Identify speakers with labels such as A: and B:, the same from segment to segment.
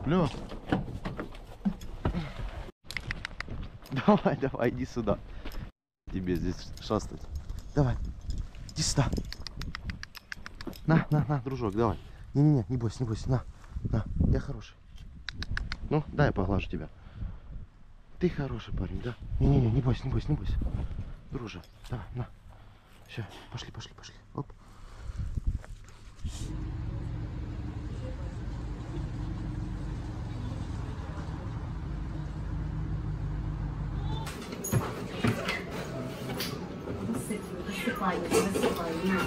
A: Лёд. Давай, давай, иди сюда. Тебе здесь шастать. Давай, иди сюда. На, дружок, давай. Не-не-не, не бойся, на, я хороший. Ну, дай я поглажу тебя. Ты хороший парень, да? Не-не-не, не бойся. Друже, давай, на. Все, пошли. Оп.
B: Высыпаю, на.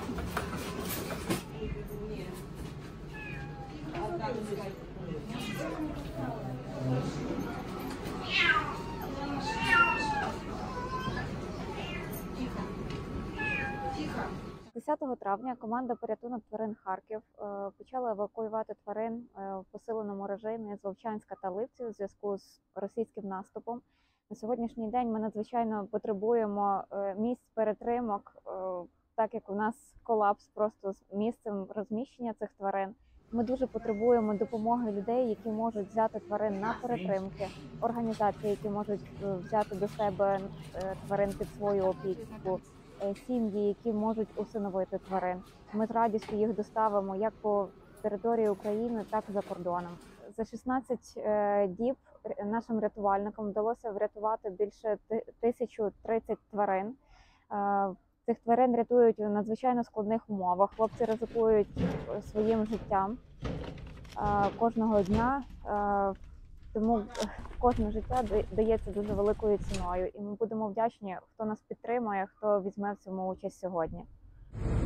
B: 10 травня команда «Порятунок тварин Харків» почала евакуювати тварин в посиленому режимі з Вовчанська та Липців у зв'язку з російським наступом. На сьогоднішній день ми надзвичайно потребуємо місць перетримок, так як у нас колапс просто з місцем розміщення цих тварин. Ми дуже потребуємо допомоги людей, які можуть взяти тварин на перетримки, організації, які можуть взяти до себе тварин під свою опіку, сім'ї, які можуть усиновити тварин. Ми з радістю їх доставимо як по території України, так і за кордоном. За 16 діб нашим рятувальникам вдалося врятувати більше 1030 тварин. Цих тварин рятують у надзвичайно складних умовах. Хлопці ризикують своїм життям кожного дня, тому кожне життя дається дуже великою ціною. І ми будемо вдячні, хто нас підтримує, хто візьме в цьому участь сьогодні.